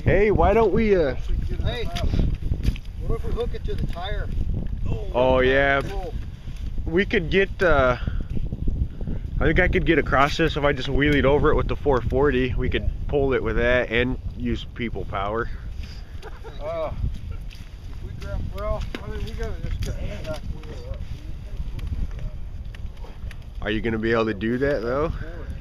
Hey, why don't we Hey, what if we hook it to the tire? Oh yeah, we could get I think I could get across this if I just wheelied over it with the 440. We could pull it with that and use people power. If we grab, well, I mean, we gotta just get the back wheel up. Are you gonna be able to do that though?